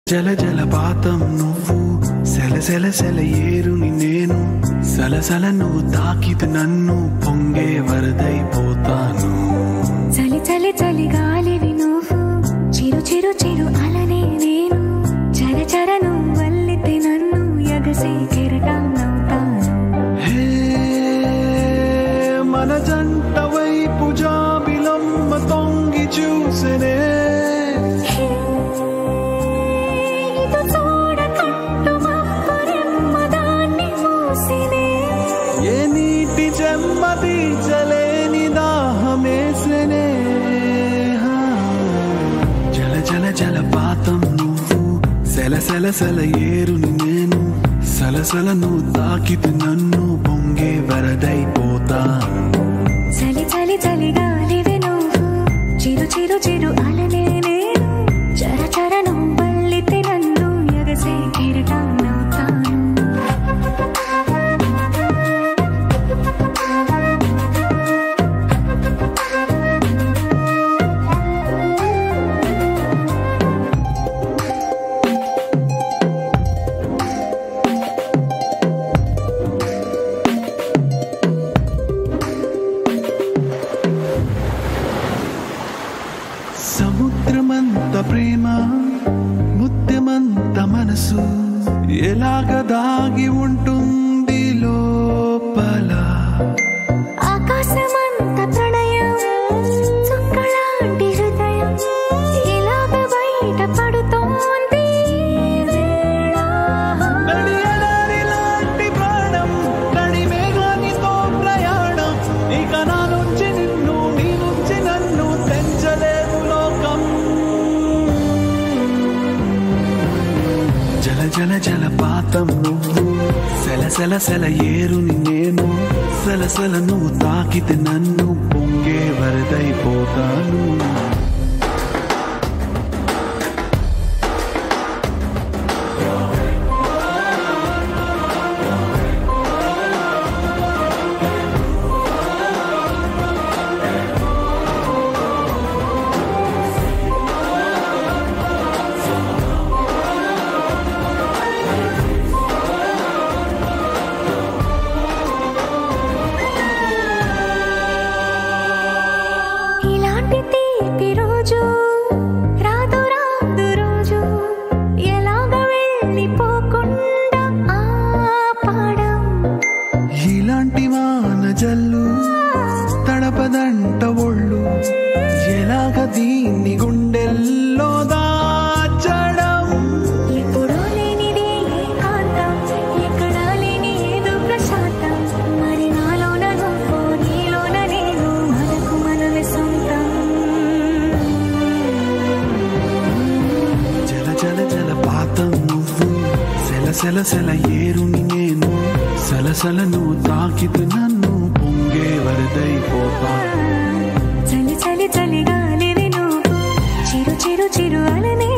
జల జలపాతం నువ్వు సెల సెల సెల ఏరుని నేను సలసల నువ్వు తాకితే నన్ను పొంగే వరదైపోతాను. చలి చలి చలి గాలివి నువ్వు చిరు చిరు చిరు అలనే నేను చర చర నువ్వు వల్లితే నన్ను ఎగసే కెరటాన్నవుతాను. హే మన జంట వైపు జాబిలమ్మ తొంగి చూసెనే చలేని దాహమేసనే. జల జల జలపాతం నువ్వు సెల సెల సెల ఏరుని నేను సలసల నువ్వు తాకితే నన్ను పొంగే వరదైపోతాను. చలి చలి చలి గాలివి నువ్వు చిరు చిరు చిరు అలనే నేను చర చర నువ్వు వల్లితే నన్ను ఎగసే కెరటాన్నవుతాను. సముద్రమంత ప్రేమ ముత్యమంత మనసు ఎలాగ దాగి ఉంటుంది లోపల. ఆకాశమంత ప్రణయం చుక్కలాంటి హృదయం ఇలాగ బయట పడుతోంది. లాంటి ప్రాణం నడి మేఘానితో ప్రయాణం ఇక నా నుంచి నిన్ను నీ నుంచి నన్ను తెంచలేదు లోకం. జల జల జలపాతం నువ్వు సెల సెల సెల ఏరుని నేను సలసల నువ్వు తాకితే నన్ను పొంగే వరదైపోతాను. ఇలాంటి తీపి రోజు రాదు రాదు రోజు ఎలాగ వెళ్ళిపోకుండా ఆపడం. ఇలాంటి వాన జల్లు తడపదంట ఒళ్ళు ఎలాగ దీన్ని గుండెల్లో దాచడం. ఎప్పుడూ లేనిది ఏకాంతం ఎక్కడా లేని ఏదో ప్రశాంతం మరి నాలోన నువ్వు నీలోన నేను మనకు మనమే సొంతం. జల జల జలపాతం నువ్వు సెల సెల సెల ఏరుని నేను సలసల నువ్వు తాకితే నన్ను పొంగే వరదైపోతాను. చలి చలి చలి గాలివి నువ్వు చిరు చిరు చిరు అలనే